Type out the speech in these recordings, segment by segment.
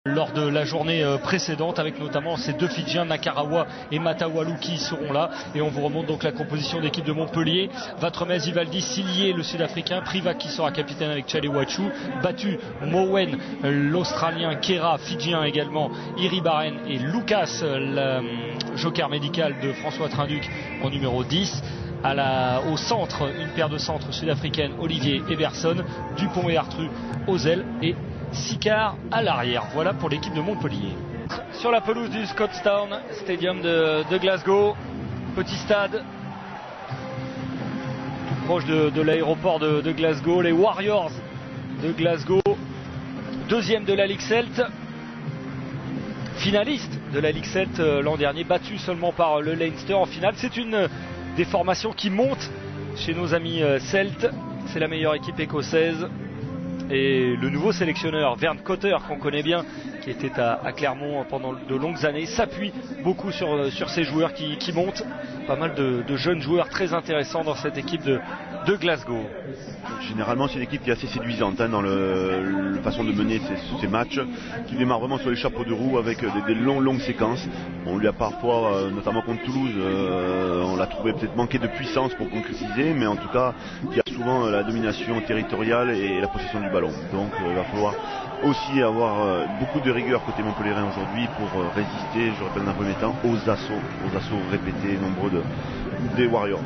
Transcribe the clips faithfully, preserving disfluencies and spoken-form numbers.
lors de la journée précédente, avec notamment ces deux Fidjiens, Nakarawa et Matawalu, qui seront là. Et on vous remonte donc la composition d'équipe de Montpellier. Vatremez, Ivaldi, Sillier, le Sud-Africain, Privac qui sera capitaine avec Chalewachu, battu Mowen, l'Australien, Kera, Fidjien également, Iribaren et Lucas, le joker médical de François Trinduc en numéro dix. À la, au centre, une paire de centres sud-africaines, Olivier Eberson, Dupont et Artru aux ailes et Sicard à l'arrière. Voilà pour l'équipe de Montpellier. Sur la pelouse du Scotstoun Stadium de, de Glasgow, petit stade tout proche de, de l'aéroport de, de Glasgow. Les Warriors de Glasgow, deuxième de la Ligue Celt, finaliste de la Ligue Celt l'an dernier, battu seulement par le Leinster en finale. C'est une des formations qui montent chez nos amis celtes. C'est la meilleure équipe écossaise. Et le nouveau sélectionneur, Vern Cotter, qu'on connaît bien, qui était à, à Clermont pendant de longues années, s'appuie beaucoup sur, sur ces joueurs qui, qui montent. Pas mal de, de jeunes joueurs très intéressants dans cette équipe de, de Glasgow. Généralement, c'est une équipe qui est assez séduisante hein, dans le, la façon de mener ces, ces matchs, qui démarre vraiment sur les chapeaux de roue avec des, des longues, longues séquences. On lui a parfois, euh, notamment contre Toulouse, euh, on l'a trouvé peut-être manquer de puissance pour concrétiser, mais en tout cas, qui a souvent euh, la domination territoriale et la possession du ballon. Donc, il euh, va falloir aussi avoir euh, beaucoup de rigueur côté montpelliérain aujourd'hui pour euh, résister, je rappelle dans un premier temps, aux assauts, aux assauts répétés, nombreux de, des Warriors.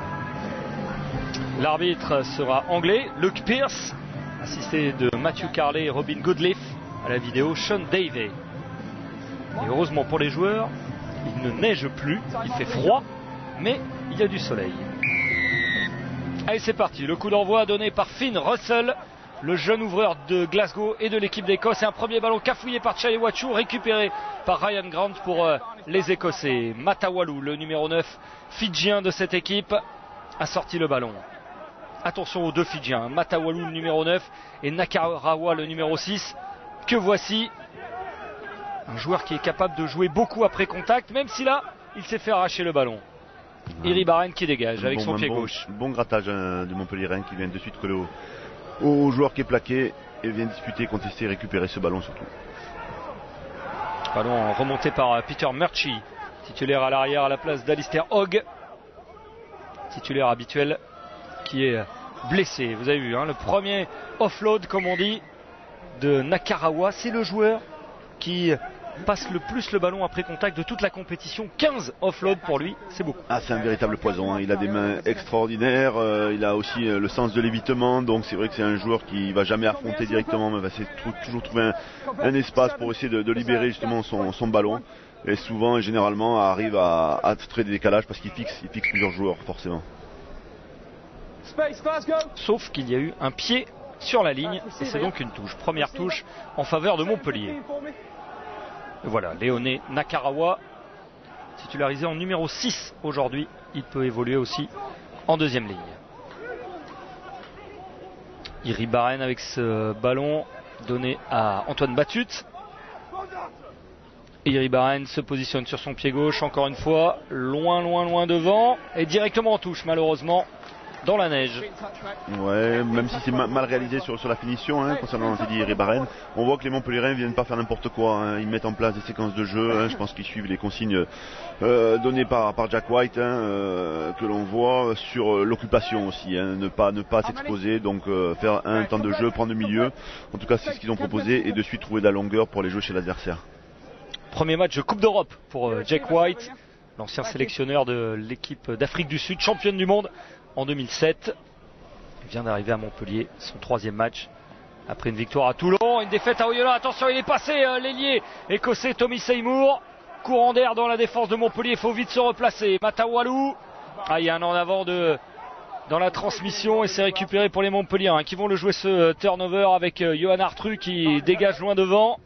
L'arbitre sera anglais, Luke Pierce, assisté de Matthew Carley et Robin Goodleaf. À la vidéo, Sean Davey. Et heureusement pour les joueurs, il ne neige plus, il fait froid, mais il y a du soleil. Allez, c'est parti, le coup d'envoi donné par Finn Russell, le jeune ouvreur de Glasgow et de l'équipe d'Écosse. Et un premier ballon cafouillé par Chalewachu, récupéré par Ryan Grant pour euh, les Écossais. Matawalu, le numéro neuf fidjien de cette équipe, a sorti le ballon. Attention aux deux Fidjiens, Matawalu le numéro neuf et Nakarawa le numéro six, que voici. Un joueur qui est capable de jouer beaucoup après contact, même si là, il s'est fait arracher le ballon. Ouais. Iribaren qui dégage avec bon, son pied bon, gauche. Bon grattage hein, du Montpelliérain qui vient de suite coller au, au joueur qui est plaqué et vient disputer, contester et récupérer ce ballon surtout. Ballon remonté par Peter Murchie, titulaire à l'arrière à la place d'Alistair Hogg, titulaire habituel, qui est blessé. Vous avez vu hein, le premier offload, comme on dit, de Nakarawa. C'est le joueur qui passe le plus le ballon après contact de toute la compétition. quinze offloads pour lui, c'est beaucoup. Ah, c'est un véritable poison hein. Il a des mains extraordinaires, euh, il a aussi euh, le sens de l'évitement, donc c'est vrai que c'est un joueur qui va jamais affronter directement, mais va toujours trouver un, un espace pour essayer de, de libérer justement son, son ballon. Et souvent et généralement arrive à, à créer des décalages parce qu'il fixe, il fixe plusieurs joueurs forcément. Sauf qu'il y a eu un pied sur la ligne et c'est donc une touche. Première touche en faveur de Montpellier. Et voilà, Léoné Nakarawa, titularisé en numéro six aujourd'hui. Il peut évoluer aussi en deuxième ligne. Iribaren avec ce ballon donné à Antoine Batut. Iribaren se positionne sur son pied gauche encore une fois, loin, loin, loin devant et directement en touche malheureusement. Dans la neige. Ouais, même si c'est ma mal réalisé sur, sur la finition, hein, concernant Teddy Iribaren, on voit que les Montpelliérains viennent pas faire n'importe quoi. Hein. Ils mettent en place des séquences de jeu. Hein. Je pense qu'ils suivent les consignes euh, données par, par Jack White, hein, euh, que l'on voit sur euh, l'occupation aussi. Hein. Ne pas ne pas s'exposer, donc euh, faire un temps de jeu, prendre le milieu. En tout cas, c'est ce qu'ils ont proposé et de suite trouver de la longueur pour les jouer chez l'adversaire. Premier match de Coupe d'Europe pour euh, Jack White, l'ancien sélectionneur de l'équipe d'Afrique du Sud, championne du monde en deux mille sept. Il vient d'arriver à Montpellier, son troisième match après une victoire à Toulon, une défaite à Oyonnax. Attention, il est passé euh, l'ailier écossais Tommy Seymour, courant d'air dans la défense de Montpellier, il faut vite se replacer. Matawalu, ah, il y a un en avant de, dans la transmission et c'est récupéré pour les Montpelliérains hein, qui vont le jouer ce euh, turnover avec euh, Johan Artru qui dégage loin devant.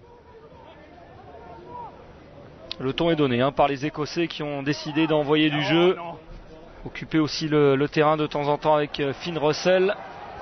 Le ton est donné hein, par les Écossais qui ont décidé d'envoyer du jeu. Occuper aussi le, le terrain de temps en temps avec euh, Finn Russell.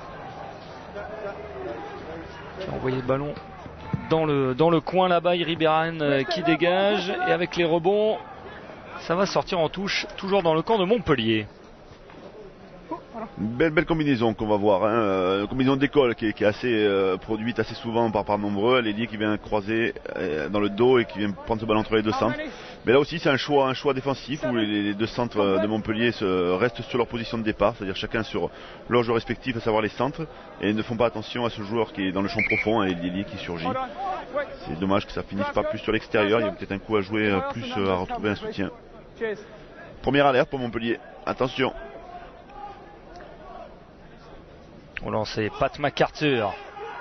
Qui a envoyé le ballon dans le, dans le coin là-bas. Iribaren euh, qui dégage. Et avec les rebonds, ça va sortir en touche, toujours dans le camp de Montpellier. Une belle, belle combinaison qu'on va voir, hein. euh, une combinaison d'école qui, qui est assez euh, produite assez souvent par, par nombreux, l'ailier qui vient croiser euh, dans le dos et qui vient prendre ce ballon entre les deux centres. Mais là aussi c'est un choix, un choix défensif où les, les deux centres de Montpellier se, restent sur leur position de départ, c'est-à-dire chacun sur leur jeu respectif, à savoir les centres, et ne font pas attention à ce joueur qui est dans le champ profond et l'ailier qui surgit. C'est dommage que ça finisse pas plus sur l'extérieur, il y a peut-être un coup à jouer, euh, plus euh, à retrouver un soutien. Première alerte pour Montpellier, attention. On lance Pat McArthur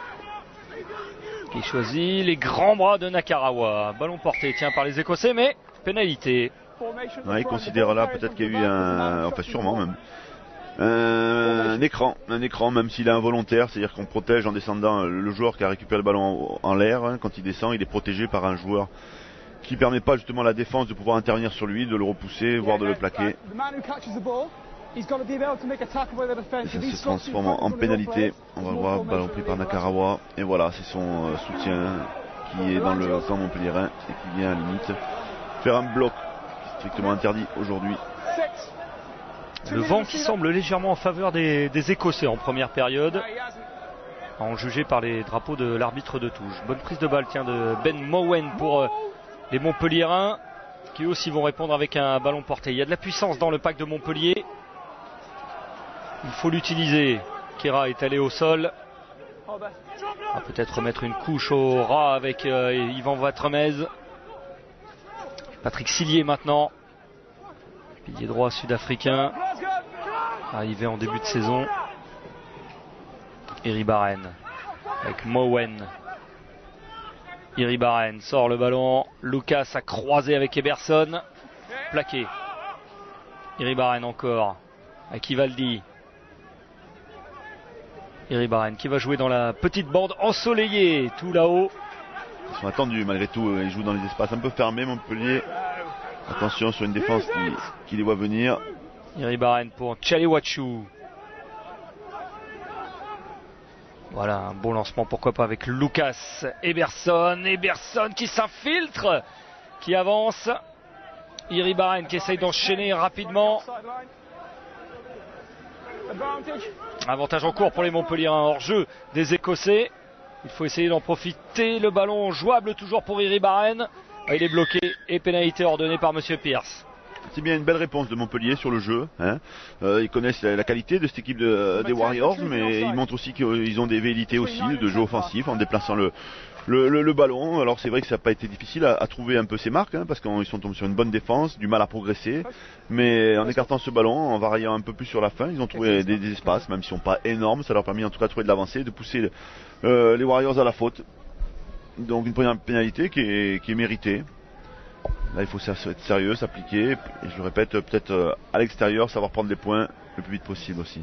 qui choisit les grands bras de Nakarawa. Ballon porté, tiens, par les Écossais, mais pénalité. Ouais, il considère là peut-être qu'il y a eu un, enfin sûrement même, un, un écran, un écran même s'il est involontaire, c'est-à-dire qu'on protège en descendant le joueur qui a récupéré le ballon en, en l'air, hein, quand il descend, il est protégé par un joueur qui permet pas justement à la défense de pouvoir intervenir sur lui, de le repousser, voire de le plaquer. Et ça se transforme en pénalité. On va le voir, ballon pris par Nakarawa. Et voilà, c'est son euh, soutien qui est dans le camp montpelliérain et qui vient à la limite faire un bloc strictement interdit aujourd'hui. Le vent qui semble légèrement en faveur des, des Écossais en première période, à en juger par les drapeaux de l'arbitre de touche. Bonne prise de balle, tiens, de Ben Mowen pour euh, les Montpelliérains, qui aussi vont répondre avec un ballon porté. Il y a de la puissance dans le pack de Montpellier. Il faut l'utiliser. Kera est allé au sol. On va peut-être remettre une couche au rat avec euh, Yvan Vatremez. Patrick Sillier maintenant. Pilier droit sud-africain. Arrivé en début de saison. Iribaren avec Mowen. Iribaren sort le ballon. Lucas a croisé avec Eberson. Plaqué. Iribaren encore. Avec Ivaldi. Iribaren qui va jouer dans la petite bande ensoleillée, tout là-haut. Ils sont attendus malgré tout, ils jouent dans les espaces un peu fermés, Montpellier. Attention sur une défense qui, qui les voit venir. Iribaren pour Chalewachu. Voilà, un bon lancement, pourquoi pas avec Lucas. Eberson, Eberson qui s'infiltre, qui avance. Iribaren qui essaye d'enchaîner rapidement. Avantage en cours pour les Montpelliérains, hors jeu des Écossais. Il faut essayer d'en profiter. Le ballon jouable toujours pour Iribaren. Il est bloqué et pénalité ordonnée par Monsieur Pierce. C'est bien une belle réponse de Montpellier sur le jeu, hein. euh, Ils connaissent la, la qualité de cette équipe de, des Warriors, mais ils montrent aussi qu'ils ont des velléités aussi de jeu offensif en déplaçant le, le, le, le ballon. Alors c'est vrai que ça n'a pas été difficile à, à trouver un peu ses marques, hein, parce qu'ils sont tombés sur une bonne défense, du mal à progresser, mais en écartant ce ballon, en variant un peu plus sur la fin, ils ont trouvé des, des espaces, même s'ils ne sont pas énormes. Ça leur a permis en tout cas de trouver de l'avancée, de pousser euh, les Warriors à la faute. Donc une première pénalité qui est, qui est méritée. Là il faut être sérieux, s'appliquer, et je le répète, peut-être euh, à l'extérieur, savoir prendre les points le plus vite possible aussi.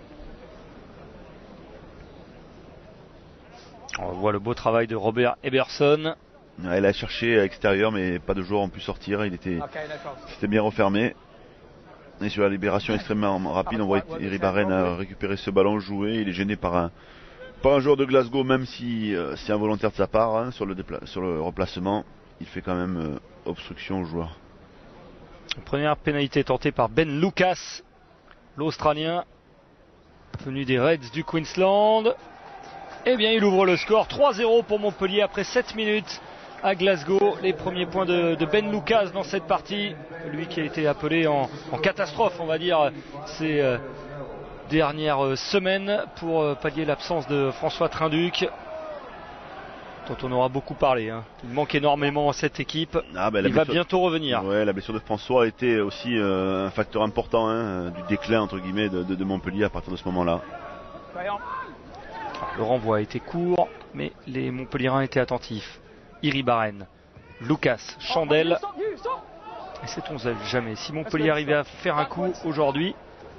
On voit le beau travail de Robert Eberson. Elle a cherché à l'extérieur, mais pas de joueurs ont pu sortir, il était, c'était bien refermé. Et sur la libération extrêmement rapide, on voit Iribaren a récupéré ce ballon joué, il est gêné par un, par un joueur de Glasgow, même si euh, c'est involontaire de sa part, hein, sur, le sur le replacement. Il fait quand même euh, obstruction au joueur. Première pénalité tentée par Ben Lucas, l'Australien, venu des Reds du Queensland. Eh bien, il ouvre le score trois zéro pour Montpellier après sept minutes à Glasgow. Les premiers points de, de Ben Lucas dans cette partie. Lui qui a été appelé en, en catastrophe, on va dire, ces euh, dernières semaines pour euh, pallier l'absence de François Trinduc, dont on aura beaucoup parlé, hein. Il manque énormément à cette équipe. Ah ben, il va bientôt revenir. Ouais, la blessure de François a été aussi euh, un facteur important, hein, du déclin entre guillemets de, de, de Montpellier à partir de ce moment-là. Le renvoi a été court, mais les Montpelliérains étaient attentifs. Iribaren, Lucas, Chandel. Et sait-on jamais, si Montpellier arrivait à faire un coup aujourd'hui,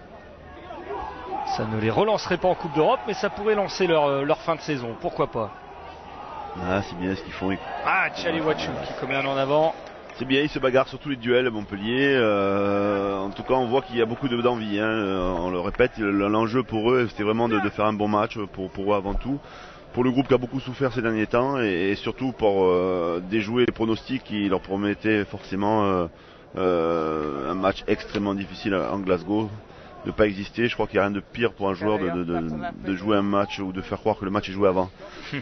ça ne les relancerait pas en Coupe d'Europe, mais ça pourrait lancer leur, leur fin de saison, pourquoi pas. Ah, c'est bien ce qu'ils font. Ah, Chalewachu qui commet un en avant. C'est bien, ils se bagarrent sur tous les duels à Montpellier. Euh, en tout cas, on voit qu'il y a beaucoup d'envie, hein. On le répète, l'enjeu pour eux, c'était vraiment de, de faire un bon match pour, pour eux avant tout. Pour le groupe qui a beaucoup souffert ces derniers temps, et, et surtout pour euh, déjouer les pronostics qui leur promettaient forcément euh, euh, un match extrêmement difficile en Glasgow. ne pas exister. Je crois qu'il n'y a rien de pire pour un joueur de, de, de, de jouer un match ou de faire croire que le match est joué avant.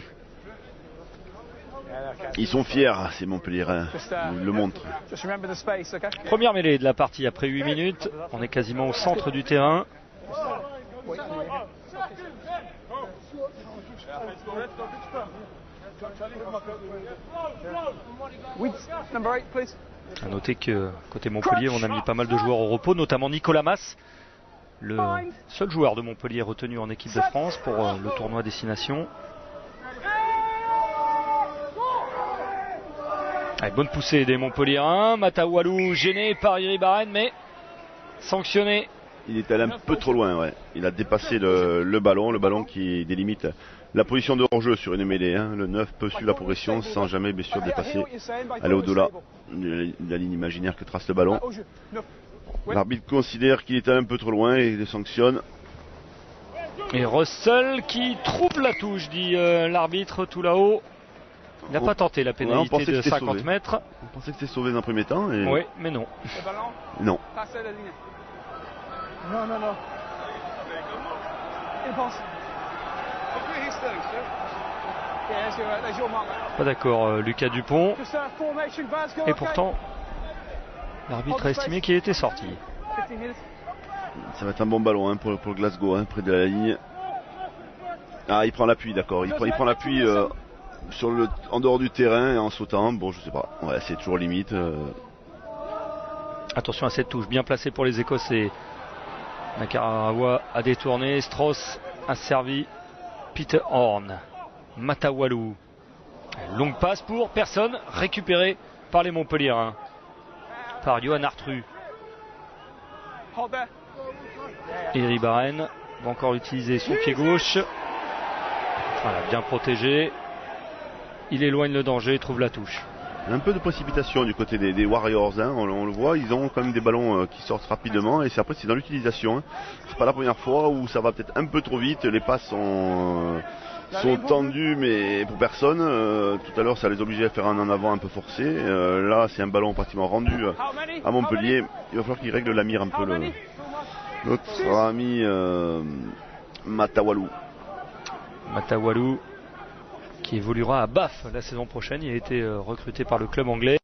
Ils sont fiers, ces Montpelliérains, ils le montrent. Première mêlée de la partie après huit minutes. On est quasiment au centre du terrain. A noter que côté Montpellier, on a mis pas mal de joueurs au repos, notamment Nicolas Mas, le seul joueur de Montpellier retenu en équipe de France pour le tournoi Destination. Allez, bonne poussée des Montpelliérains. Matawalou gêné par Iribarren, mais sanctionné. Il est allé un peu trop loin, ouais. Il a dépassé le, le ballon, le ballon qui délimite la position de hors-jeu sur une mêlée. Hein. Le neuf peut suivre la progression sans jamais, bien sûr, dépasser, aller au-delà de la ligne imaginaire que trace le ballon. L'arbitre considère qu'il est allé un peu trop loin et le sanctionne. Et Russell qui trouble la touche, dit euh, l'arbitre tout là-haut. Il n'a pas tenté la pénalité ouais, de cinquante sauvé. mètres. On pensait que c'était sauvé dans un premier temps. Et... Oui, mais non. Non. Non, non, non. Il pense. Pas d'accord, euh, Lucas Dupont. Et pourtant, l'arbitre a estimé qu'il était sorti. Ça va être un bon ballon hein, pour, pour Glasgow, hein, près de la ligne. Ah, il prend l'appui, d'accord. Il prend, il prend l'appui euh, sur le, en dehors du terrain et en sautant. Bon, je sais pas. Ouais, c'est toujours limite. Euh... Attention à cette touche, bien placée pour les Écossais. Nakarawa a détourné, Strauss a servi, Peter Horn, Matawalou. Longue passe pour personne, récupérée par les Montpelliérains, par Johan Artru. Iribarren va encore utiliser son pied gauche. Voilà, bien protégé. Il éloigne le danger, trouve la touche. Un peu de précipitation du côté des, des Warriors, hein. on, on le voit, ils ont quand même des ballons euh, qui sortent rapidement et c'est après c'est dans l'utilisation. Hein. C'est pas la première fois où ça va peut-être un peu trop vite, les passes sont, euh, sont tendues mais pour personne. Euh, tout à l'heure ça les obligeait à faire un en avant un peu forcé. Euh, là c'est un ballon pratiquement rendu euh, à Montpellier. Il va falloir qu'ils règlent la mire un peu le, notre ami euh, Matawalou. Matawalou qui évoluera à B A F la saison prochaine. Il a été euh, recruté par le club anglais.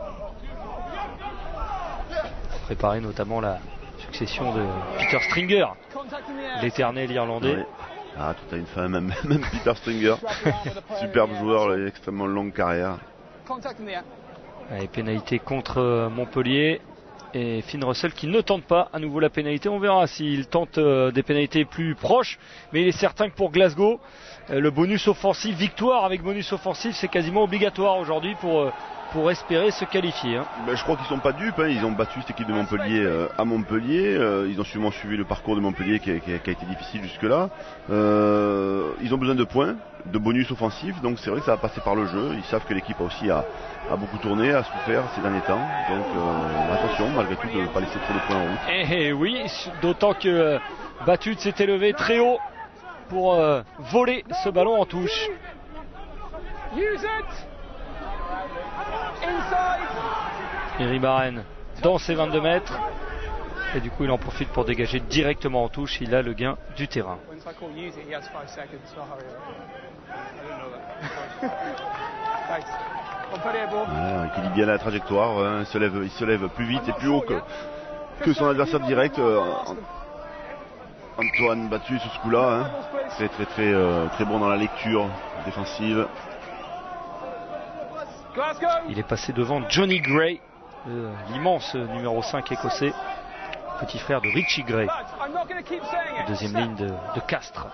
Préparer notamment la succession de Peter Stringer, l'éternel irlandais. Ouais. Ah, tout à une fin, même, même Peter Stringer. Superbe joueur, là, extrêmement longue carrière. Allez, pénalité contre Montpellier. Et Finn Russell qui ne tente pas à nouveau la pénalité. On verra s'il tente euh, des pénalités plus proches. Mais il est certain que pour Glasgow, euh, le bonus offensif, victoire avec bonus offensif, c'est quasiment obligatoire aujourd'hui pour, euh, pour espérer se qualifier. Hein. Ben, je crois qu'ils ne sont pas dupes. Hein. Ils ont battu cette équipe de Montpellier euh, à Montpellier. Euh, ils ont sûrement suivi le parcours de Montpellier qui a, qui a, qui a été difficile jusque-là. Euh, ils ont besoin de points, de bonus offensifs. Donc c'est vrai que ça va passer par le jeu. Ils savent que l'équipe a aussi a, a beaucoup tourné, a souffert ces derniers temps. Donc euh, attention malgré tout de ne pas laisser trop de points en route. Et, et oui, d'autant que euh, Batud s'est élevé très haut pour euh, voler ce ballon en touche. Iribarren dans ses vingt-deux mètres. Et du coup il en profite pour dégager directement en touche. Il a le gain du terrain. Ouais, il équilibre bien la trajectoire, hein. il, se lève, il se lève plus vite et plus haut que, que son adversaire direct. Euh, Antoine Batud sur ce coup-là, hein. très très très euh, très bon dans la lecture défensive. Il est passé devant Johnny Gray, euh, l'immense numéro cinq écossais, petit frère de Richie Gray, deuxième ligne de, de Castres.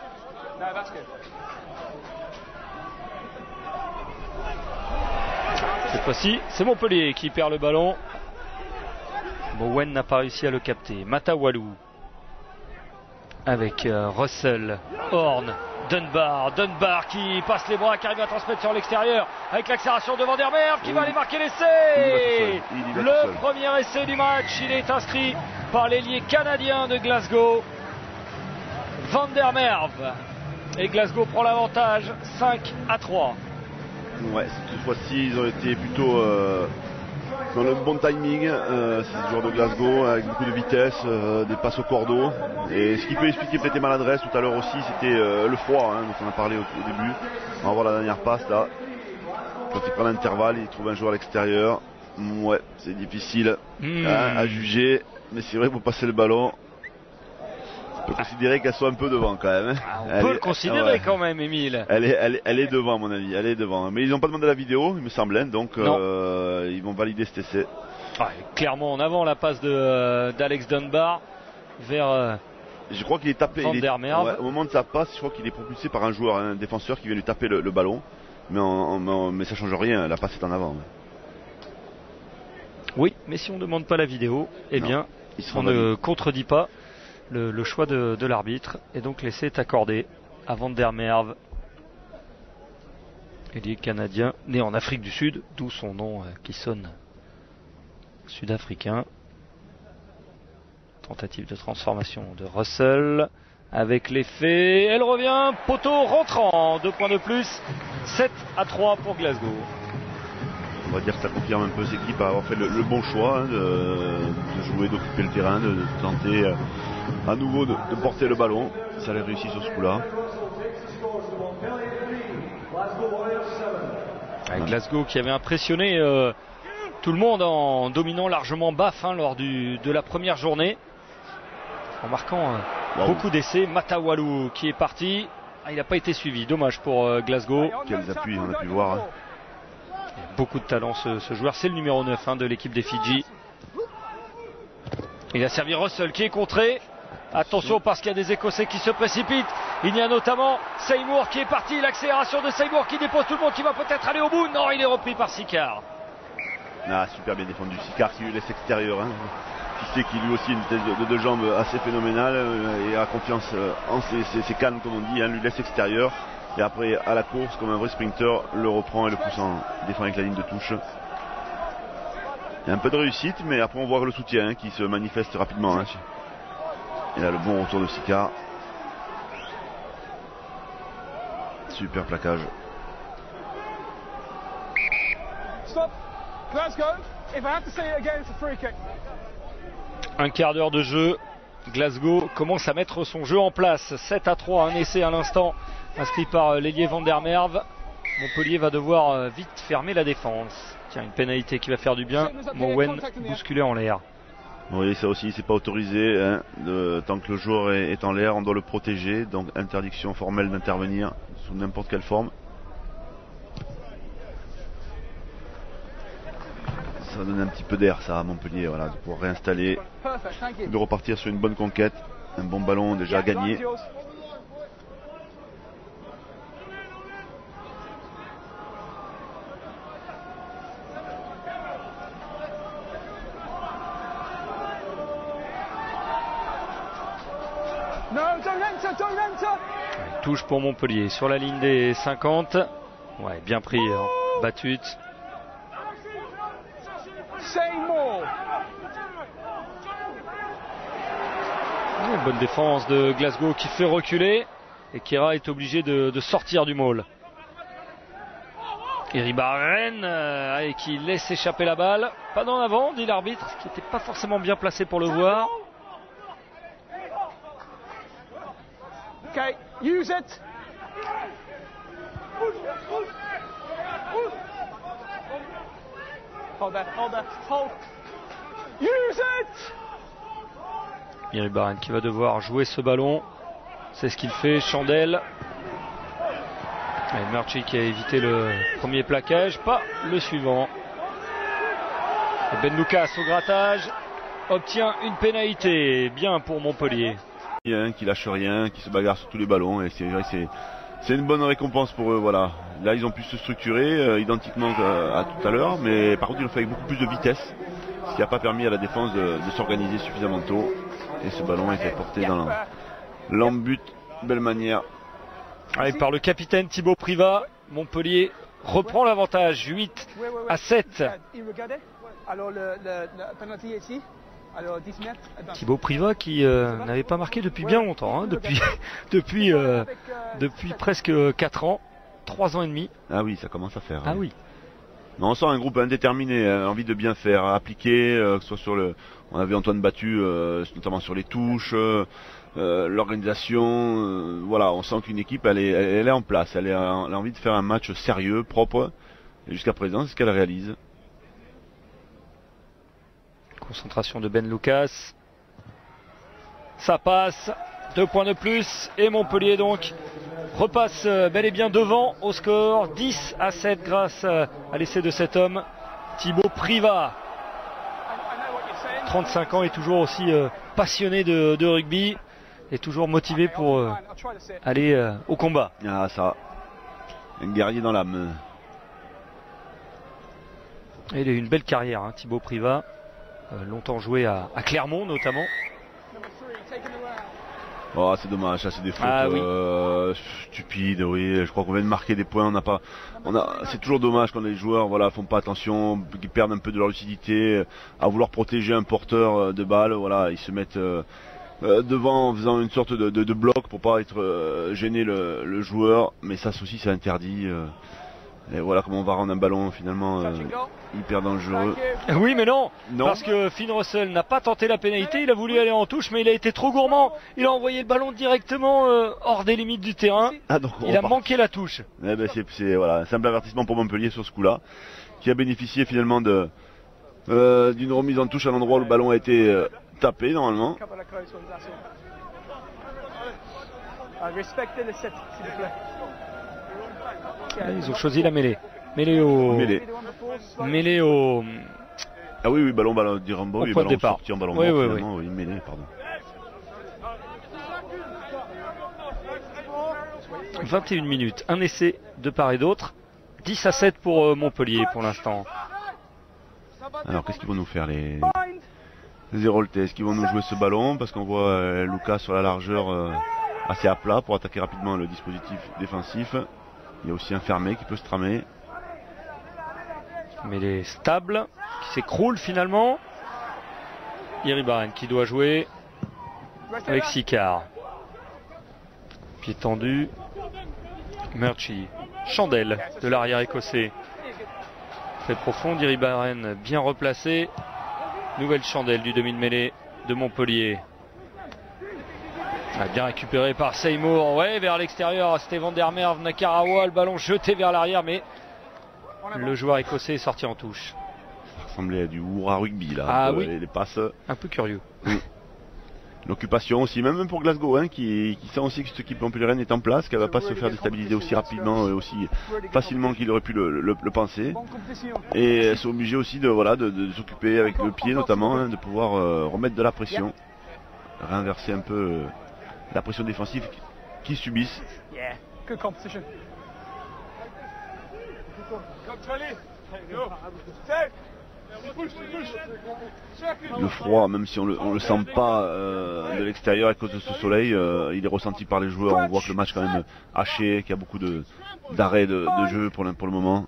Cette fois-ci, c'est Montpellier qui perd le ballon. Bowen n'a pas réussi à le capter. Matawalou avec euh, Russell, Horn, Dunbar, Dunbar qui passe les bras, qui arrive à transmettre sur l'extérieur avec l'accélération de Van der Merwe qui oui. va aller marquer l'essai. Le premier essai du match, il est inscrit par l'ailier canadien de Glasgow, Van der Merwe. Et Glasgow prend l'avantage cinq à trois. Ouais, cette fois-ci ils ont été plutôt euh, dans le bon timing. Euh, c'est ce joueur de Glasgow avec beaucoup de vitesse, euh, des passes au cordeau. Et ce qui peut expliquer peut-être les maladresses tout à l'heure aussi, c'était euh, le froid, hein, dont on a parlé au, au début. On va voir la dernière passe là. Quand il prend l'intervalle, il trouve un joueur à l'extérieur. Ouais, c'est difficile mmh. hein, à juger, mais c'est vrai, pour passer le ballon, on peut considérer qu'elle soit un peu devant quand même. Ah, on elle peut est, le considérer ouais. quand même, Émile. Elle est, elle, est, elle est devant, à mon avis, elle est devant. Mais ils n'ont pas demandé la vidéo, il me semble, hein, donc euh, ils vont valider cet essai. Ah, clairement en avant la passe de euh, d'Alex Dunbar vers. Euh, je crois qu'il est tapé. Il est, ouais, au moment de sa passe, je crois qu'il est propulsé par un joueur, un défenseur qui vient lui taper le, le ballon. Mais, en, en, mais ça change rien, la passe est en avant. Oui, mais si on ne demande pas la vidéo, eh non, bien, on ne contredit pas le, le choix de, de l'arbitre. Et donc l'essai est accordé à Van der Merwe. Il est canadien, né en Afrique du Sud, d'où son nom euh, qui sonne sud-africain. Tentative de transformation de Russell. Avec l'effet, elle revient, poteau rentrant, deux points de plus, sept à trois pour Glasgow. On va dire que ça confirme un peu cette équipe à avoir fait le, le bon choix hein, de, de jouer, d'occuper le terrain, de, de tenter euh, à nouveau de, de porter le ballon. Ça a réussi sur ce coup-là. Avec Glasgow qui avait impressionné euh, tout le monde en dominant largement Bath hein, lors du, de la première journée. En marquant euh, wow. beaucoup d'essais. Matawalu qui est parti. Ah, il n'a pas été suivi. Dommage pour euh, Glasgow. Quels appuis on a pu voir. Hein. Beaucoup de talent ce, ce joueur. C'est le numéro neuf hein, de l'équipe des Fidji. Il a servi Russell qui est contré. Attention parce qu'il y a des Écossais qui se précipitent. Il y a notamment Seymour qui est parti. L'accélération de Seymour qui dépose tout le monde, qui va peut-être aller au bout. Non, il est repris par Sicard. Ah, super bien défendu. Sicard qui lui laisse extérieur. Hein. Qui sait qu'il lui aussi une tête de, de, de jambes assez phénoménale euh, et a confiance euh, en ses, ses, ses cannes comme on dit, hein, lui laisse extérieur et après à la course comme un vrai sprinter le reprend et le pousse en défend avec la ligne de touche. Il y a un peu de réussite mais après on voit le soutien hein, qui se manifeste rapidement. Hein. Et là le bon retour de Sicard. Super plaquage. Stop. Glasgow. If I have to say it again, it's a free kick. Un quart d'heure de jeu, Glasgow commence à mettre son jeu en place. sept à trois, un essai à l'instant inscrit par l'ailier Van der Merwe. Montpellier va devoir vite fermer la défense. Tiens, une pénalité qui va faire du bien. Mowen bousculé en l'air. Oui, ça aussi, c'est pas autorisé. Hein, de, tant que le joueur est, est en l'air, on doit le protéger. Donc interdiction formelle d'intervenir sous n'importe quelle forme. Ça va donner un petit peu d'air ça à Montpellier, voilà, de pouvoir réinstaller, de repartir sur une bonne conquête, un bon ballon déjà gagné. Touche pour Montpellier sur la ligne des cinquante. Ouais, bien pris, hein. Battu. Une bonne défense de Glasgow qui fait reculer et Kira est obligé de, de sortir du maul. Iribaren euh, et qui laisse échapper la balle. Pas d'en avant, dit l'arbitre, qui n'était pas forcément bien placé pour le voir. Okay, use it. Hold that, hold that, hold. Use it. Iribaren qui va devoir jouer ce ballon. C'est ce qu'il fait. Chandel. Et Murchie qui a évité le premier plaquage. Pas le suivant. Et Ben Lucas au grattage obtient une pénalité. Bien pour Montpellier. Qui lâche rien, qui se bagarre sur tous les ballons. Et c'est vrai que c'est, c'est une bonne récompense pour eux. Voilà. Là ils ont pu se structurer euh, identiquement à, à tout à l'heure. Mais par contre ils l'ont fait avec beaucoup plus de vitesse. Ce qui n'a pas permis à la défense de, de s'organiser suffisamment tôt. Et ce ballon était porté dans l'embut, belle manière. Allez, par le capitaine Thibaut Privat, Montpellier reprend l'avantage, huit à sept. Alors le, le, le penalty ici. Alors dix mètres. Thibaut Privat qui euh, n'avait pas marqué depuis bien longtemps, hein, depuis, depuis, euh, depuis presque quatre ans, trois ans et demi. Ah oui, ça commence à faire. Ah hein. oui. Non, on sent un groupe indéterminé, hein, envie de bien faire, appliquer, euh, que ce soit sur le... On avait Antoine battu, euh, notamment sur les touches, euh, euh, l'organisation, euh, voilà, on sent qu'une équipe, elle est, elle est en place, elle, est, elle a envie de faire un match sérieux, propre, et jusqu'à présent, c'est ce qu'elle réalise. Concentration de Ben Lucas. Ça passe, deux points de plus, et Montpellier donc repasse bel et bien devant au score dix à sept grâce à l'essai de cet homme, Thibaut Privat. trente-cinq ans et toujours aussi euh, passionné de, de rugby et toujours motivé pour euh, aller euh, au combat. Ah ça, un guerrier dans l'âme. Et il a eu une belle carrière, hein, Thibaut Privat, euh, longtemps joué à, à Clermont notamment. Oh, c'est dommage, ça c'est des fautes ah, oui. euh, stupides, oui. Je crois qu'on vient de marquer des points, on n'a pas, on a, c'est toujours dommage quand les joueurs, voilà, font pas attention, qu'ils perdent un peu de leur lucidité, à vouloir protéger un porteur de balle, voilà, ils se mettent euh, euh, devant en faisant une sorte de, de, de bloc pour pas être euh, gêner le, le joueur, mais ça aussi c'est interdit. Euh, et voilà comment on va rendre un ballon finalement euh, hyper dangereux. Oui mais non, non. Parce que Finn Russell n'a pas tenté la pénalité, il a voulu aller en touche mais il a été trop gourmand, il a envoyé le ballon directement euh, hors des limites du terrain, ah, donc, il a part. manqué la touche. Eh ben, c'est, c'est voilà, un simple avertissement pour Montpellier sur ce coup-là, qui a bénéficié finalement de euh, d'une remise en touche à l'endroit où le ballon a été euh, tapé normalement. Respectez le set, s'il vous plaît. Ils ont choisi la mêlée. Mêlée au. Mêlée. Mêlée au. Ah oui, oui, ballon, ballon, dit Rambo, oui, ballon sorti en ballon oui, mort, oui, finalement, oui. oui, mêlée, pardon. vingt et une minutes, un essai de part et d'autre. dix à sept pour euh, Montpellier pour l'instant. Alors, qu'est-ce qu'ils vont nous faire les. Les Héroltais, est-ce qu'ils vont nous jouer ce ballon? Parce qu'on voit euh, Lucas sur la largeur euh, assez à plat pour attaquer rapidement le dispositif défensif. Il y a aussi un fermé qui peut se tramer. Mais les stables qui s'écroulent finalement. Iribarren qui doit jouer avec Sicard. Pied tendu. Murchie. Chandelle de l'arrière écossais. Très profond. Iribarren bien replacé. Nouvelle chandelle du demi de mêlée de Montpellier. Bien récupéré par Seymour, ouais, vers l'extérieur, c'était Van der Merwe, Nakarawa, le ballon jeté vers l'arrière, mais le joueur écossais est sorti en touche. Ça ressemblait à du Houra rugby là, ah, euh, oui. les, les passes. Un peu curieux. Oui. L'occupation aussi, même pour Glasgow, hein, qui, qui sent aussi que cette équipe montpelliéraine est en place, qu'elle ne va pas se faire déstabiliser aussi rapidement et aussi facilement qu'il aurait pu le, le, le penser. Et elles sont obligées aussi de, voilà, de, de, de s'occuper avec le pied notamment, hein, de pouvoir euh, remettre de la pression, réinverser un peu euh, la pression défensive qu'ils subissent. Yeah, good competition. Le froid, même si on le, on le sent pas euh, de l'extérieur à cause de ce soleil, euh, il est ressenti par les joueurs. On voit que le match est quand même haché, qu'il y a beaucoup de, d'arrêts de, de jeu pour le, pour le moment.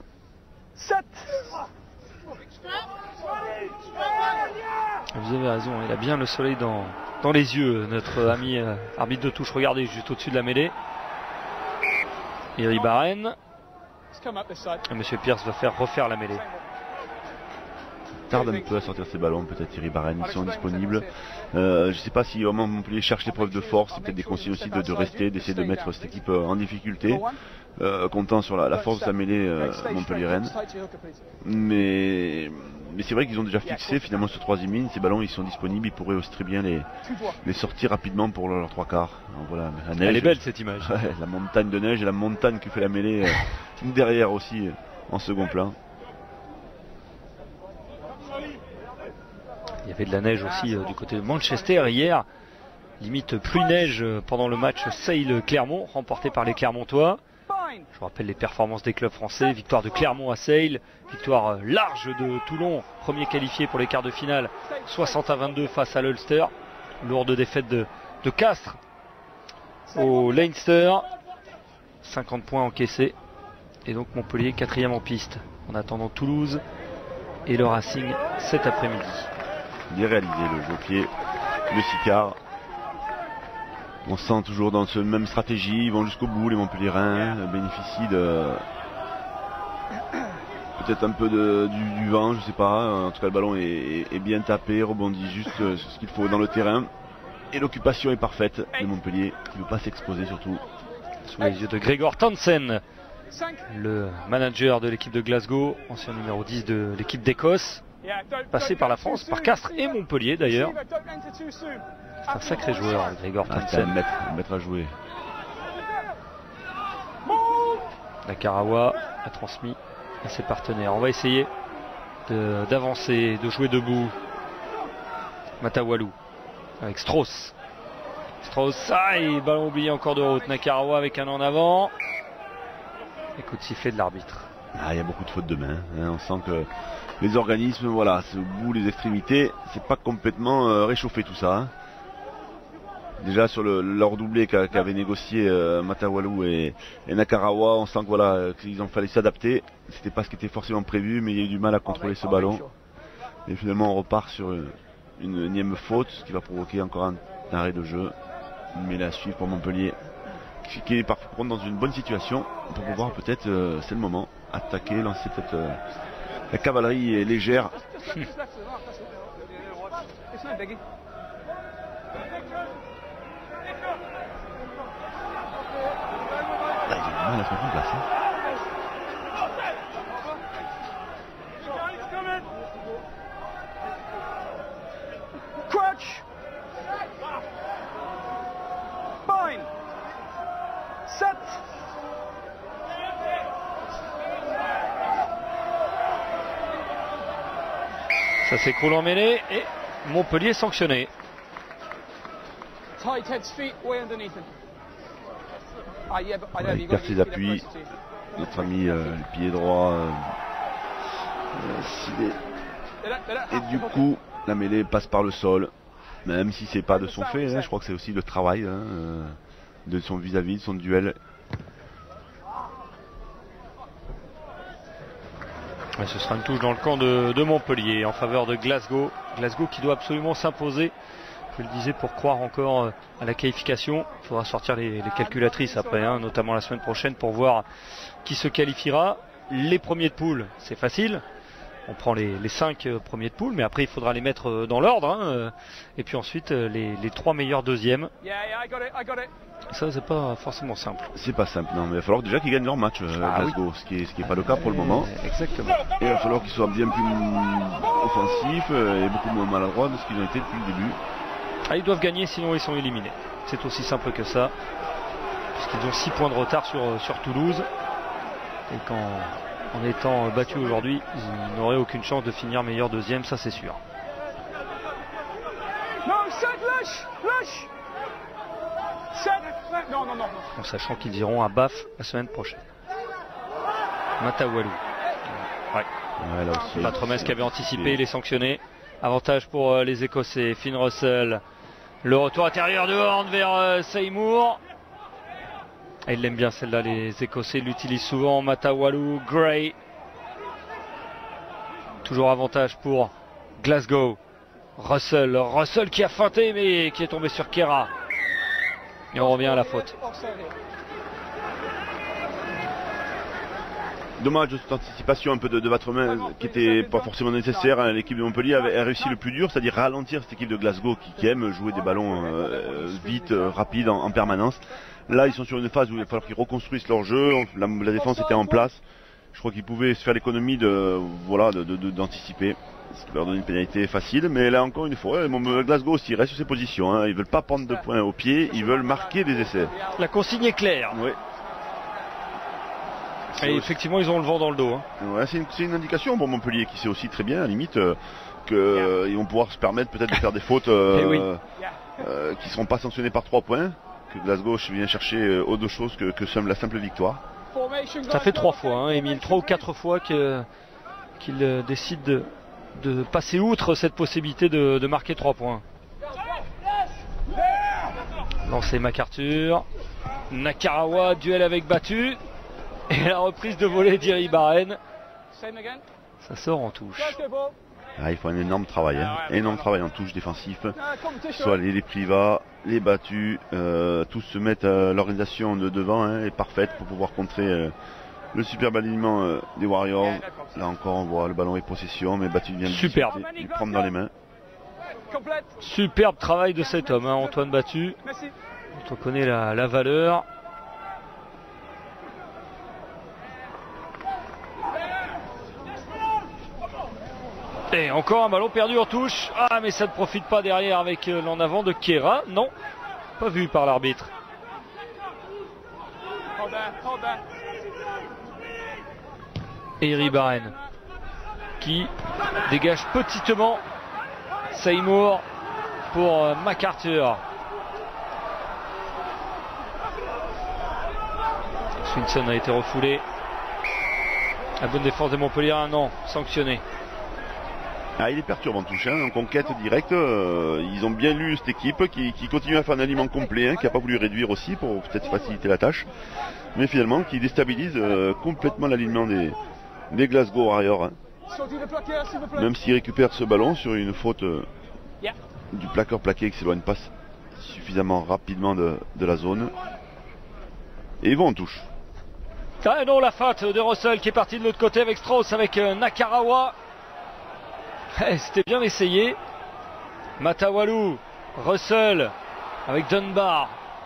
Vous avez raison, il a bien le soleil dans, dans les yeux, notre ami euh, arbitre de touche. Regardez, juste au-dessus de la mêlée. Iribarren. Et Monsieur Pierce va faire refaire la mêlée. Tarde un peu à sortir ses ballons, peut-être Iribarren, ils sont disponibles. Euh, je ne sais pas si vraiment Montpellier cherche des preuves de force, c'est peut-être des consignes aussi de, de rester, d'essayer de mettre cette équipe en difficulté, euh, comptant sur la, la force de sa mêlée euh, Montpellier-Rennes. Mais, mais c'est vrai qu'ils ont déjà fixé finalement ce troisième ligne, ces ballons ils sont disponibles, ils pourraient aussi très bien les, les sortir rapidement pour leurs trois quarts. Donc voilà, la neige, elle est belle cette image. Ouais, la montagne de neige et la montagne que fait la mêlée euh, derrière aussi euh, en second plan. Il y avait de la neige aussi euh, du côté de Manchester hier. Limite pluie neige euh, pendant le match Sale-Clermont, remporté par les Clermontois. Je vous rappelle les performances des clubs français. Victoire de Clermont à Sale. Victoire euh, large de Toulon, premier qualifié pour les quarts de finale. soixante à vingt-deux face à l'Ulster. Lourde défaite de, de Castres au Leinster. cinquante points encaissés. Et donc Montpellier quatrième en piste. En attendant Toulouse et le Racing cet après-midi. Bien réalisé le jeu au pied de Sicard. On sent toujours dans cette même stratégie, ils vont jusqu'au bout, les Montpelliérains bénéficient de peut-être un peu de, du, du vent, je sais pas. En tout cas, le ballon est, est, est bien tapé, rebondit juste euh, sur ce qu'il faut dans le terrain. Et l'occupation est parfaite de Montpellier, qui ne veut pas s'exposer surtout. Sous les yeux de Gregor Townsend, le manager de l'équipe de Glasgow, ancien numéro dix de l'équipe d'Écosse, passé par la France, par Castres et Montpellier d'ailleurs. C'est un sacré joueur, Gregor Ah, c'est un Townsend. maître, un maître à jouer. Nakarawa a transmis à ses partenaires. On va essayer de- d'avancer, de, de jouer debout. Matawalou avec Strauss. Strauss, ah, et ballon oublié encore de route. Nakarawa avec un en avant. Écoute, sifflet de l'arbitre. Ah, il y a beaucoup de fautes de main. Hein. On sent que les organismes, voilà, c'est au bout, les extrémités, c'est pas complètement euh, réchauffé tout ça. Hein. Déjà sur le, leur doublé qu'a- qu'avaient négocié euh, Matawalou et, et Nakarawa, on sent que voilà, euh, qu'ils ont fallu s'adapter. C'était pas ce qui était forcément prévu, mais il y a eu du mal à contrôler ce ballon. Et finalement, on repart sur une, une énième faute, ce qui va provoquer encore un, un arrêt de jeu. Mais la suite pour Montpellier, qui, qui est par contre dans une bonne situation pour pouvoir peut-être, euh, c'est le moment, attaquer, lancer peut-être euh, la cavalerie est légère. Là, il a du mal à se mettre en place. Hein. Crutch. Fine. Set. Ça s'écroule en mêlée et Montpellier sanctionné. Tight head's feet way underneath him. Ah, yeah, but I Voilà, know il you've perd got ses to get appuis. close to. Notre ami euh, le pied droit. Euh, euh, s'il est- They don't- they don't Et have du to hook coup, la mêlée passe par le sol. Même si c'est pas de son fait, hein, je crois que c'est aussi le travail hein, euh, de son vis-à-vis, de son duel. Et ce sera une touche dans le camp de, de Montpellier en faveur de Glasgow. Glasgow qui doit absolument s'imposer. Je le disais, pour croire encore euh, à la qualification, il faudra sortir les, les calculatrices après, hein, notamment la semaine prochaine pour voir qui se qualifiera. Les premiers de poule, c'est facile. On prend les, les cinq euh, premiers de poule, mais après il faudra les mettre euh, dans l'ordre. Hein, euh, et puis ensuite euh, les, les trois meilleurs deuxièmes. Yeah, yeah, I got it, I got it. Et ça, c'est pas forcément simple. C'est pas simple, non, mais il va falloir déjà qu'ils gagnent leur match, euh, Ah Glasgow, ce qui est, ce qui est pas le cas pour le moment. Euh, Exactement. Et il va falloir qu'ils soient bien plus offensifs euh, et beaucoup moins maladroits de ce qu'ils ont été depuis le début. Ah, ils doivent gagner, sinon ils sont éliminés. C'est aussi simple que ça. Puisqu'ils ont six points de retard sur, sur Toulouse. Et qu'en en étant battus aujourd'hui, ils n'auraient aucune chance de finir meilleur deuxième, ça c'est sûr. No, set, lush, lush. Set. Non, non, non, non. En sachant qu'ils iront à B A F la semaine prochaine. Matawalou. Ouais. Ouais, là aussi. Patromès qui avait anticipé, il est sanctionné. Avantage pour euh, les Écossais. Finn Russell. Le retour intérieur de Horn vers euh, Seymour. Et il l'aime bien celle-là, les Écossais l'utilisent souvent. Matawalou, Gray. Toujours avantage pour Glasgow. Russell, Russell qui a feinté mais qui est tombé sur Kera. Et on revient à la faute. Offside here. Dommage de cette anticipation un peu de, de battre main qui était pas forcément nécessaire. Hein. L'équipe de Montpellier avait a réussi le plus dur, c'est-à-dire ralentir cette équipe de Glasgow qui, qui aime jouer des ballons euh, vite, euh, rapides en, en permanence. Là, ils sont sur une phase où il va falloir qu'ils reconstruisent leur jeu. La, la défense était en place. Je crois qu'ils pouvaient se faire l'économie de voilà de, de, de, d'anticiper. Ce qui leur donne une pénalité facile. Mais là, encore une fois, Glasgow aussi reste sur ses positions. Hein. Ils veulent pas prendre de points au pied, ils veulent marquer des essais. La consigne est claire. Ouais. Et effectivement, ils ont le vent dans le dos. Hein. Ouais, c'est une, c'est une indication pour Montpellier qui sait aussi très bien, à la limite, euh, qu'ils euh, vont pouvoir se permettre peut-être de faire des fautes euh, Eh oui. euh, qui ne seront pas sanctionnées par trois points, que Glasgow vient chercher euh, autre chose que, que la simple victoire. Formation, Ça guys, fait no trois offense, fois, hein, no Émile, trois ou quatre fois que- qu'il euh, décide de, de passer outre cette possibilité de, de marquer trois points. Lancé MacArthur. Nakarawa, duel avec Battu. Et la reprise de volée d'Iri Barren. Same again. Ça sort en touche. Glasgow ball. Ah, il faut un énorme travail, hein, énorme travail en touche défensif. No, competition. Soit les, les privats, les battus, euh, tous se mettent à l'organisation de devant hein, est parfaite pour pouvoir contrer euh, Le superbe alignement euh, des Warriors. Là encore on voit le ballon et possession, mais Batu vient de Superbe. lui prendre dans les mains. Superbe travail de cet homme, hein, Antoine Batu. On connaît la, la valeur. Et encore un ballon perdu en touche. Ah, mais ça ne profite pas derrière avec euh, l'en avant de Kera. Non, pas vu par l'arbitre. Eri Baren qui dégage petitement Seymour pour euh, MacArthur. Swinson a été refoulé. La bonne défense de Montpellier, non, sanctionné. Ah, il est perturbant touche, hein, en conquête directe. Euh, ils ont bien lu cette équipe qui, qui continue à faire un aliment complet, hein, qui n'a pas voulu réduire aussi pour peut-être faciliter la tâche. Mais finalement qui déstabilise euh, complètement l'alignement des, des Glasgow Warriors. Hein. Même s'il récupère ce ballon sur une faute euh, du plaqueur plaqué qui s'éloigne pas suffisamment rapidement de, de la zone. Et ils vont en touche. Ah non, la feinte de Russell qui est parti de l'autre côté avec Strauss, avec euh, Nakarawa. Eh, c'était bien essayé. Matawalu, Russell avec Dunbar.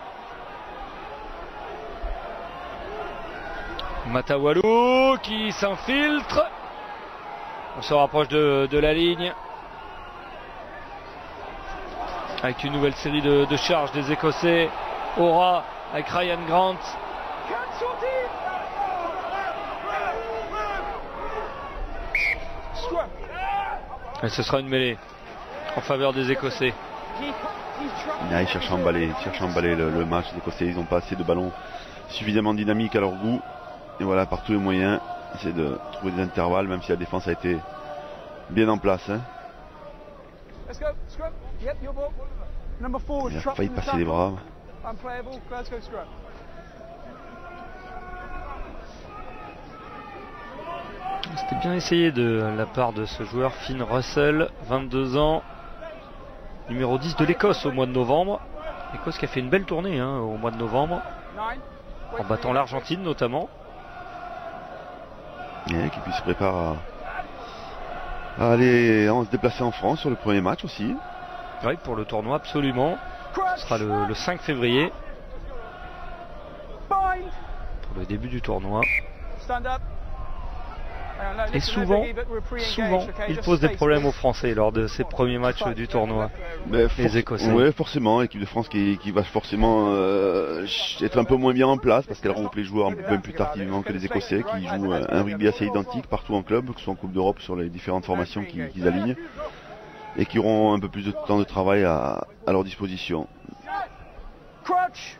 Matawalu qui s'infiltre. On se rapproche de, de la ligne. Avec une nouvelle série de, de charges des Écossais. Aura avec Ryan Grant. Et ce sera une mêlée en faveur des Écossais. Ah, ils cherchent à emballer, ils cherchent à emballer le, le match. Les Écossais, ils n'ont pas assez de ballons suffisamment dynamiques à leur goût. Et voilà, par tous les moyens, essayer de trouver des intervalles, même si la défense a été bien en place. Hein. Il a failli passer les bras. C'était bien essayé de la part de ce joueur Finn Russell, vingt-deux ans, numéro dix de l'Écosse au mois de novembre. L'Écosse qui a fait une belle tournée hein, au mois de novembre, en battant l'Argentine notamment. Et qui se prépare à, à aller à se déplacer en France sur le premier match aussi. Oui, pour le tournoi absolument. Ce sera le, le cinq février. Pour le début du tournoi. Et souvent, souvent, il pose des problèmes aux Français lors de ces premiers matchs du tournoi. Mais les Écossais. Oui, forcément, l'équipe de France qui, qui va forcément euh, être un peu moins bien en place parce qu'elle regroupe les joueurs un peu plus tardivement que les Écossais qui jouent un rugby assez identique partout en club, que ce soit en Coupe d'Europe sur les différentes formations qu'ils qui alignent et qui auront un peu plus de temps de travail à, à leur disposition. Crutch.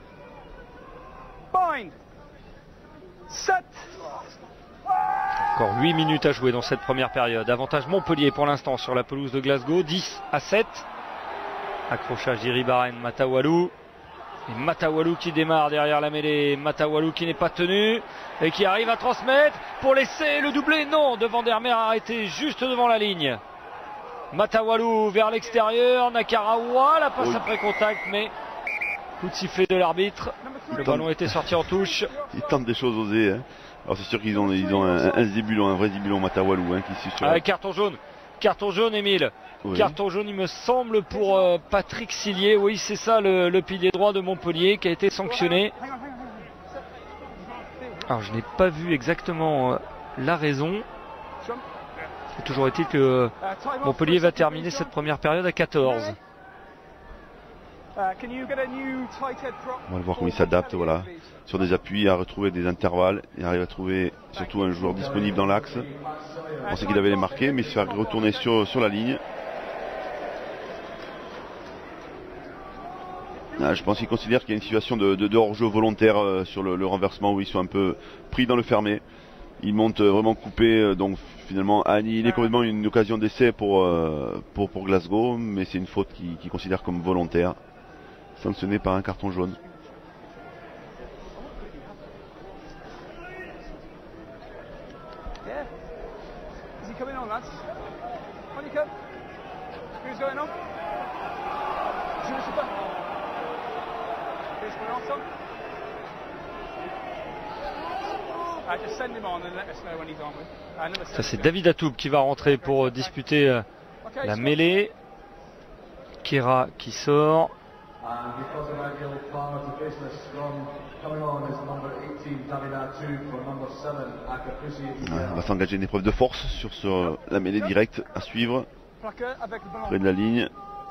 Bind. Set. Encore huit minutes à jouer dans cette première période. Avantage Montpellier pour l'instant sur la pelouse de Glasgow. dix à sept. Accrochage d'Iri Baren, Matawalu. Et Matawalu qui démarre derrière la mêlée. Matawalu qui n'est pas tenu et qui arrive à transmettre pour laisser le doublé. Non, de Vandermeer arrêté juste devant la ligne. Matawalu vers l'extérieur. Nakarawa, la passe oui. après contact, mais coup de sifflet de l'arbitre. Le Il ballon tente... était sorti en touche. Ils tentent des choses osées. Hein. Alors c'est sûr qu'ils ont, ils ont un, un zébulon, un vrai zébulon Matawalu hein, qui suit sur ah, carton jaune, carton jaune Émile, oui. Carton jaune il me semble pour euh, Patrick Sillier, oui c'est ça le, le pilier droit de Montpellier qui a été sanctionné. Alors je n'ai pas vu exactement euh, la raison. C'est toujours été que euh, Montpellier va terminer cette première période à quatorze. On va voir comment il s'adapte, voilà, sur des appuis, à retrouver des intervalles, et arrive à trouver surtout un joueur disponible dans l'axe. On pensait qu'il avait les marqués, mais il se fait retourner sur, sur la ligne. Ah, je pense qu'il considère qu'il y a une situation de, de, de hors-jeu volontaire euh, sur le, le renversement où ils sont un peu pris dans le fermé. Ils montent euh, vraiment coupés, euh, donc finalement il est complètement une occasion d'essai pour, euh, pour, pour Glasgow, mais c'est une faute qu'il qui considère comme volontaire. Sanctionné par un carton jaune. Ça c'est David Atoub qui va rentrer pour disputer euh, la mêlée. Kera qui sort. Ouais, on va s'engager une épreuve de force sur ce, la mêlée directe à suivre. Près de la ligne.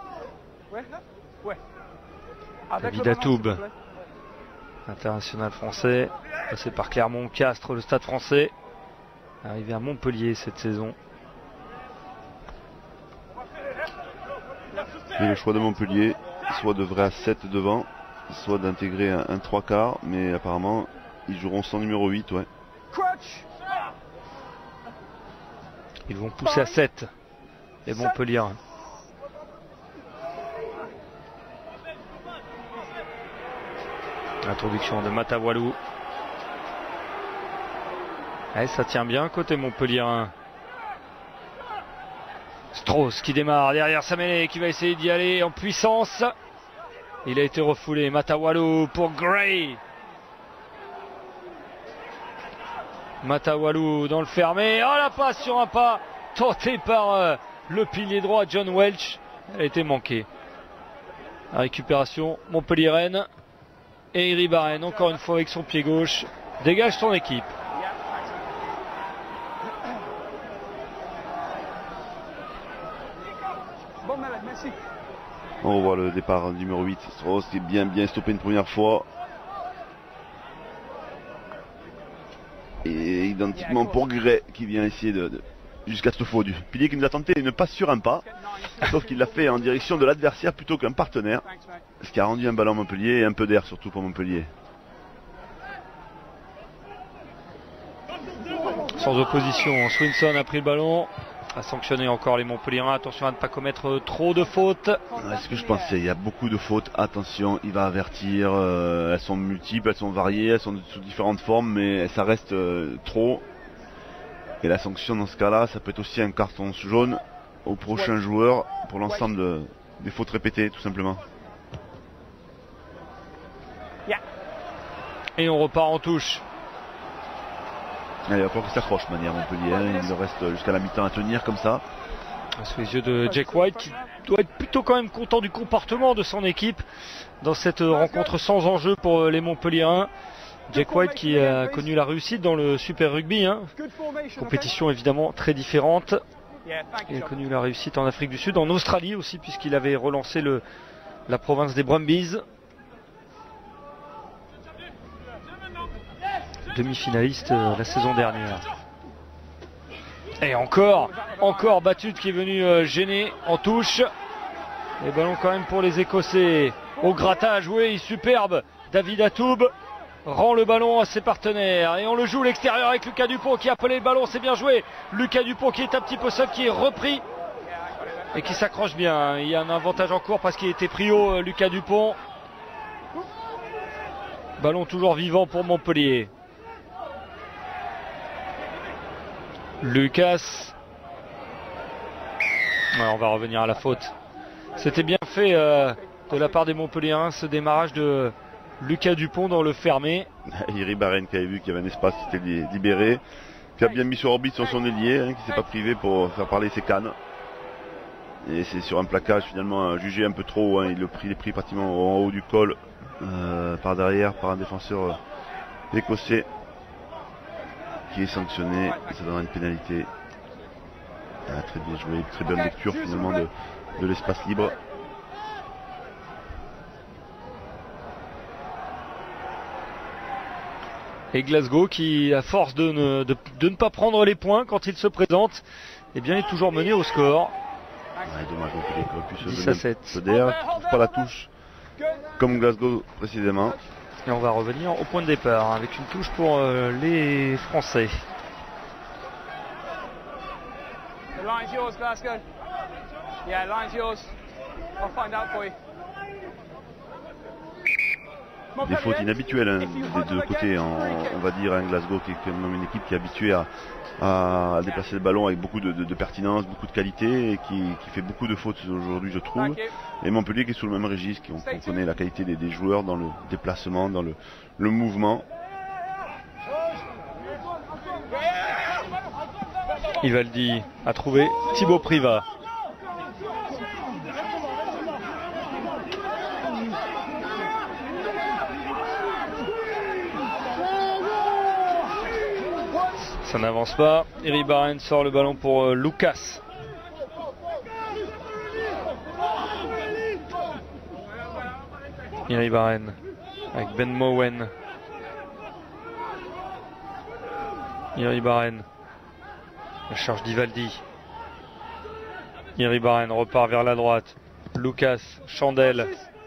David Atoub, international français, passé par Clermont, Castres, le Stade français, arrivé à Montpellier cette saison. Et le choix de Montpellier, soit de vrai à sept devant, soit d'intégrer un, un trois quarts, mais apparemment ils joueront sans numéro huit, ouais. Ils vont pousser à sept, les Montpellier. Introduction de Matawalou. Eh, ça tient bien côté Montpellier. Strauss qui démarre derrière sa mêlée, qui va essayer d'y aller en puissance. Il a été refoulé. Matawalou pour Gray. Matawalou dans le fermé. Oh, la passe sur un pas tenté par euh, le pilier droit John Welch. Elle a été manquée. La récupération Montpellier-Rennes. Et Iribarren, encore une fois avec son pied gauche, dégage son équipe. On revoit le départ numéro huit, Strauss qui est bien bien stoppé une première fois. Et identiquement pour Gray qui vient essayer de, de jusqu'à ce faux du pilier qui nous a tenté une passe sur un pas, sauf qu'il l'a fait en direction de l'adversaire plutôt qu'un partenaire, ce qui a rendu un ballon à Montpellier et un peu d'air surtout pour Montpellier. Sans opposition, Swinson a pris le ballon, a sanctionné encore les Montpelliérains. Attention à ne pas commettre trop de fautes. Ouais, ce que je pensais, il y a beaucoup de fautes, attention, il va avertir, euh, elles sont multiples, elles sont variées, elles sont sous différentes formes, mais ça reste euh, trop. Et la sanction dans ce cas-là, ça peut être aussi un carton jaune au prochain joueur pour l'ensemble de, des fautes répétées, tout simplement. Et on repart en touche. Allez, il va falloir qu'il s'accroche de manière Montpellier, hein. Il reste jusqu'à la mi-temps à tenir comme ça. Sous les yeux de Jack White qui doit être plutôt quand même content du comportement de son équipe dans cette rencontre sans enjeu pour les Montpelliérains. Jack White qui a connu la réussite dans le Super Rugby, hein. Compétition évidemment très différente. Il a connu la réussite en Afrique du Sud, en Australie aussi, puisqu'il avait relancé le, la province des Brumbies. Demi-finaliste euh, la saison dernière. Et encore, encore Batut qui est venu euh, gêner en touche. Les ballons quand même pour les Écossais. Au grattage, oui, superbe. David Atoub rend le ballon à ses partenaires. Et on le joue l'extérieur avec Lucas Dupont qui a appelé le ballon, c'est bien joué. Lucas Dupont qui est un petit peu seul, qui est repris. Et qui s'accroche bien. Il y a un avantage en cours parce qu'il était pris haut, Lucas Dupont. Ballon toujours vivant pour Montpellier. Lucas. Ouais, on va revenir à la faute. C'était bien fait euh, de la part des Montpelliérains ce démarrage de Lucas Dupont dans le fermé. Iribarren qui avait vu qu'il y avait un espace qui était libéré, qui a bien mis sur orbite sur son ailier, hein, qui ne s'est pas privé pour faire parler ses cannes. Et c'est sur un plaquage finalement jugé un peu trop, hein. Il le pris, il est pris pratiquement en haut du col euh, par derrière par un défenseur euh, écossais qui est sanctionné. Ça donnera une pénalité. Ah, très bien joué, très bonne lecture finalement de, de l'espace libre. Et Glasgow qui, à force de ne, de, de ne pas prendre les points quand il se présente, eh bien est toujours mené au score. Ouais, dommage, il aurait pu se dix à sept. Il ne trouve pas la touche comme Glasgow précisément. Et on va revenir au point de départ hein, avec une touche pour euh, les Français. The line's yours, Glasgow. Yeah, line's yours. I'll find out for you. Des fautes inhabituelles hein, des deux côtés, en, on va dire, hein, Glasgow qui est quand même une équipe qui est habituée à, à déplacer le ballon avec beaucoup de, de, de pertinence, beaucoup de qualité et qui, qui fait beaucoup de fautes aujourd'hui je trouve. Et Montpellier qui est sous le même registre, on, on connaît la qualité des, des joueurs dans le déplacement, dans le, le mouvement. Ivaldi a trouvé Thibaut Privat. Ça n'avance pas. Iribaren sort le ballon pour euh, Lucas. Iribaren avec Ben Mowen. Iribaren. La charge d'Ivaldi. Iribaren repart vers la droite. Lucas, Chandel.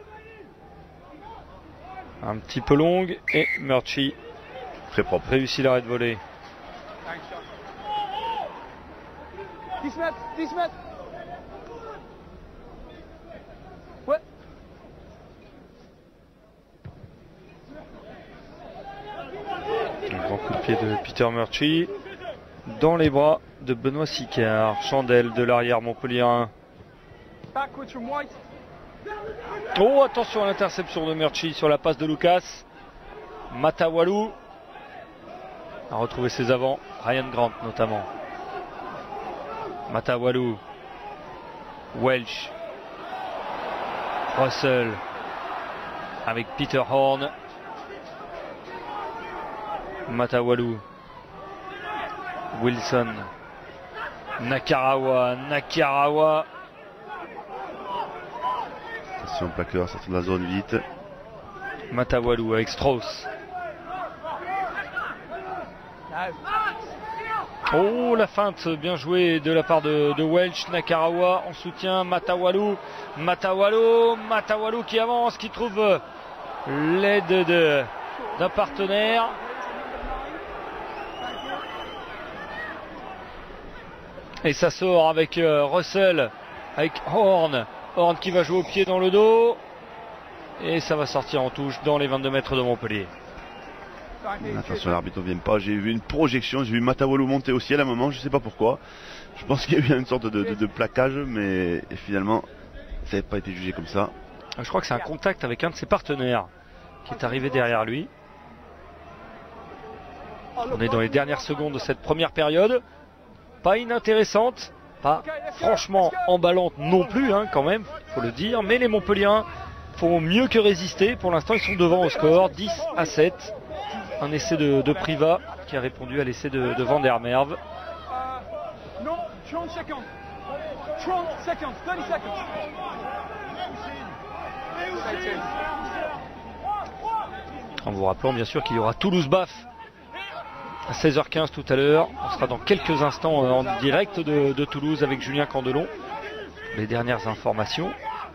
Un petit peu longue et Murchie. Très propre. Réussit l'arrêt de volée. dix mètres, dix mètres. Ouais. Un grand coup de pied de Peter Murchie dans les bras de Benoît Sicard. Chandel de l'arrière Montpellierin. Backwards from White. Oh, attention à l'interception de Murchie sur la passe de Lucas. Matawalou a retrouvé ses avants. Ryan Grant notamment. Matawalou. Welch. Russell. Avec Peter Horn. Matawalou. Wilson. Nakarawa. Nakarawa. Attention plaqueur, sortir de la zone vite. Matawalou avec Strauss. Oh, la feinte bien jouée de la part de, de Welch. Nakarawa en soutien. Matawalou. Matawalou. Matawalou qui avance, qui trouve l'aide de, d'un partenaire. Et ça sort avec euh, Russell, avec Horn. Horn qui va jouer au pied dans le dos. Et ça va sortir en touche dans les vingt-deux mètres de Montpellier. Attention, l'arbitre ne vient pas. J'ai vu une projection, j'ai vu Matawalou monter au ciel à un moment, je ne sais pas pourquoi. Je pense qu'il y a eu une sorte de, de, de plaquage, mais finalement, ça n'avait pas été jugé comme ça. Je crois que c'est un contact avec un de ses partenaires qui est arrivé derrière lui. On est dans les dernières secondes de cette première période. Pas inintéressante, pas franchement emballante non plus, hein, quand même, faut le dire. Mais les Montpelliérains font mieux que résister. Pour l'instant, ils sont devant au score, dix à sept. Un essai de, de Privat qui a répondu à l'essai de, de Van der Merwe. Uh, non, trente secondes. trente secondes, thirty seconds. En vous rappelant bien sûr qu'il y aura Toulouse-Baf à seize heures quinze tout à l'heure. On sera dans quelques instants en direct de, de Toulouse avec Julien Candelon. Les dernières informations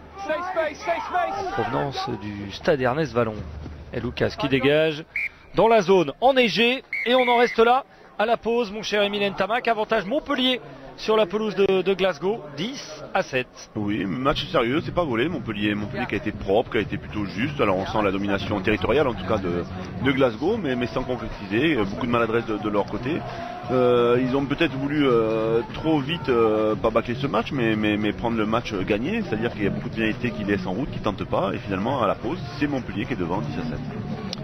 en provenance du stade Ernest Vallon. Et Lucas qui dégage dans la zone enneigée. Et on en reste là à la pause, mon cher Émile Ntamak. Avantage Montpellier sur la pelouse de, de Glasgow, dix à sept. Oui, match sérieux, c'est pas volé. Montpellier, Montpellier qui a été propre, qui a été plutôt juste. Alors on sent la domination territoriale en tout cas de, de Glasgow, mais, mais sans concrétiser. Beaucoup de maladresse de, de leur côté. Euh, ils ont peut-être voulu euh, trop vite, euh, pas bâcler ce match, mais, mais, mais prendre le match gagné. C'est-à-dire qu'il y a beaucoup de pénalités qui laissent en route, qui tentent pas. Et finalement, à la pause, c'est Montpellier qui est devant, dix à sept.